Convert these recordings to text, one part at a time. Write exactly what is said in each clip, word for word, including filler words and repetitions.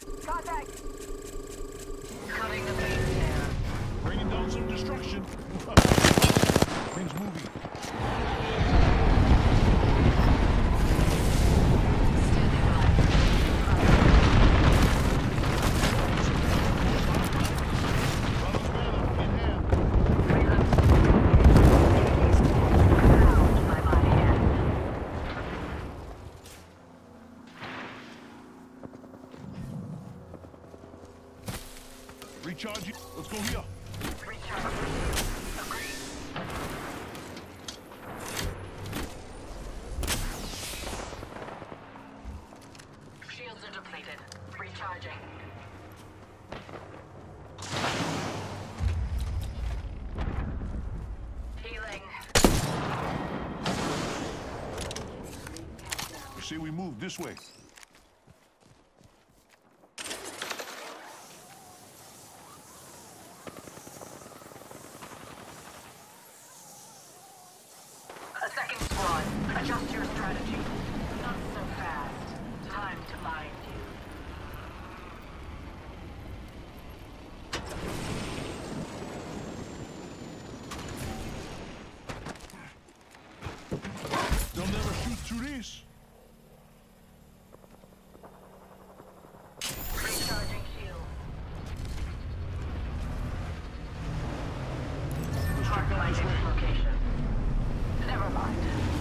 Contact! Cutting the base there. Raining down some destruction. Things moving. Standing by. Brother's banner in hand. Bound by my hand. Recharging. Let's go here. Recharge. Agreed. Shields are depleted. Recharging. Healing. You say we move this way. A second squad. Adjust your strategy. Not so fast. Time to bind you. They'll never shoot through this. Recharging shield. Let's check Mark out my this next way. location. Never mind.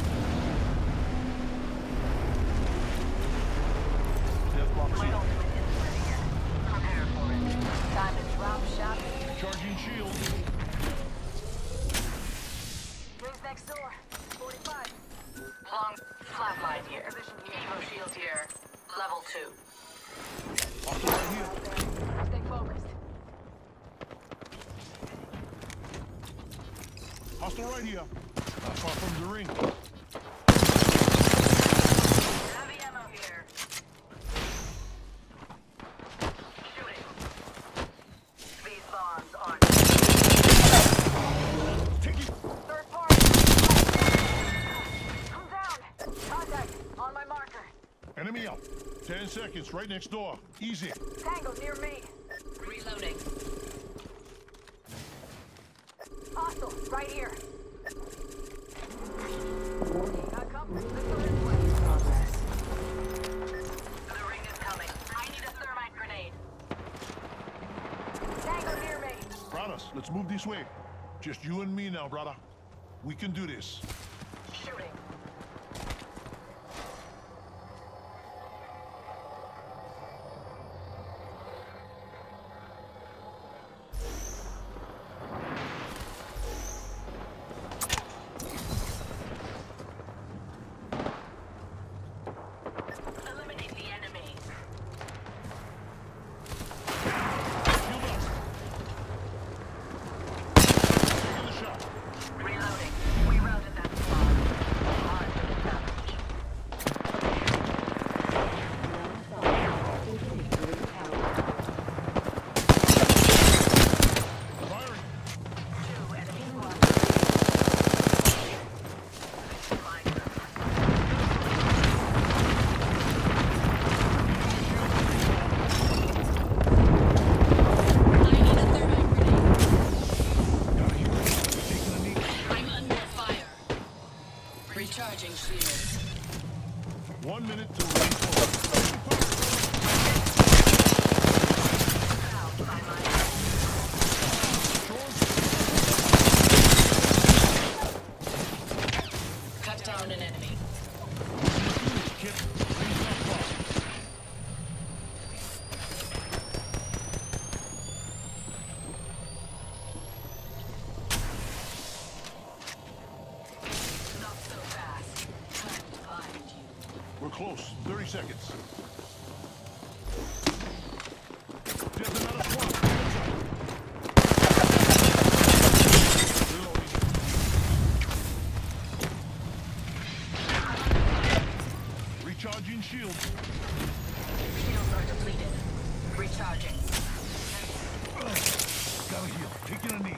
Death box My here. ultimate is ready yet. Prepare for it. Time to drop shot. Charging shield. Rings next door. forty-five. Long flatline here. Evo shield here. Level two. Hostile right here. Stay focused. Hostile right here. Not far from the ring. Heavy ammo here. Shooting. These bombs aren't. Take it. Third party. Come down. Contact. On my marker. Enemy out. Ten seconds. Right next door. Easy. Tango near me. Reloading. Hostile. Right here. Got company. Let's go this way. The ring is coming. I need a thermite grenade. Tango near me. Brothers, let's move this way. Just you and me now, brother. We can do this. Shooting. Eliminate the enemy. Shield up. Taking the shot. Reloading. We routed that squad. Hard to damage. Firing. Two enemy squads. Find them. I need a thermite grenade. Got it here. Taking a knee. I'm under fire. Recharging shields. One minute till ring close. Bound by my cut down an enemy. Kid, rings not far. Not so fast. Time to find you. We're close. Thirty seconds. There's another squad. Heads up. Reloading. Recharging shields. Shields are depleted. Recharging. Gotta heal. Taking a knee.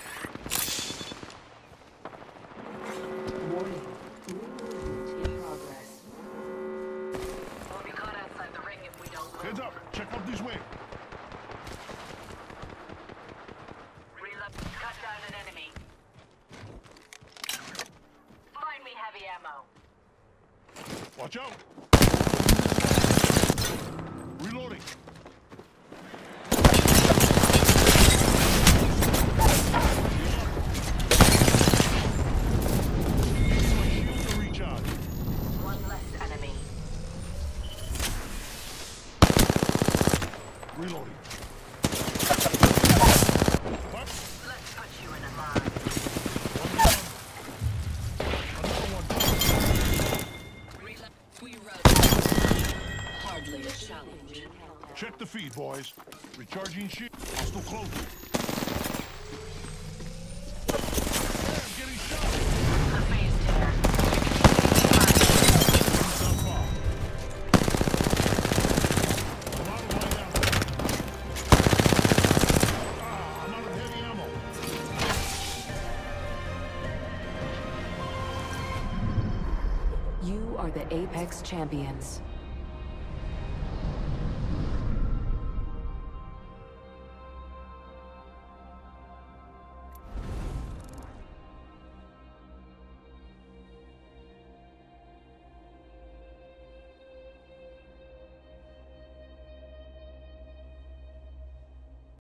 Warning. New movement in progress. heavy ammo. Watch out! Reloading. My shields are recharged. One less enemy. Reloading. What? Let's put you in a mine. One down. Another one down. We run. Hardly a challenge. Check the feed, boys. Recharging shield. Hostile close. Hey, I'm getting shot. A phase tear. He's not far. I'm out of light ammo. Ah, I'm out of heavy ammo. You are the Apex Champions.